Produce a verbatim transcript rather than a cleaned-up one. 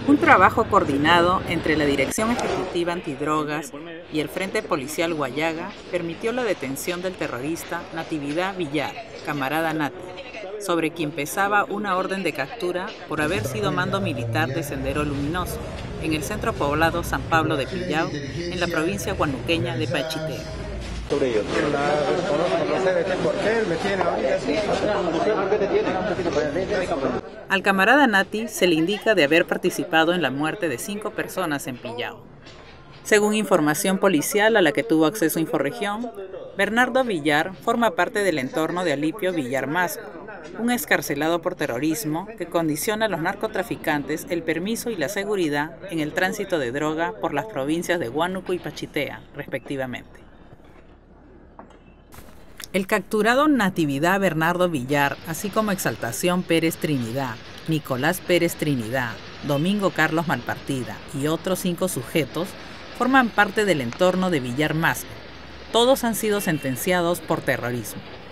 Un trabajo coordinado entre la Dirección Ejecutiva Antidrogas y el Frente Policial Guayaga permitió la detención del terrorista Natividad Villar, camarada Nati, sobre quien pesaba una orden de captura por haber sido mando militar de Sendero Luminoso, en el centro poblado San Pablo de Pillao, en la provincia guanuqueña de Pachitea. Sobre ellos. Al camarada Nati se le indica de haber participado en la muerte de cinco personas en Pillao. Según información policial a la que tuvo acceso Inforregión, Bernardo Villar forma parte del entorno de Alipio Villar Masco, un excarcelado por terrorismo que condiciona a los narcotraficantes el permiso y la seguridad en el tránsito de droga por las provincias de Huánuco y Pachitea, respectivamente. El capturado Natividad Bernardo Villar, así como Exaltación Pérez Trinidad, Nicolás Pérez Trinidad, Domingo Carlos Malpartida y otros cinco sujetos, forman parte del entorno de Villar Masco. Todos han sido sentenciados por terrorismo.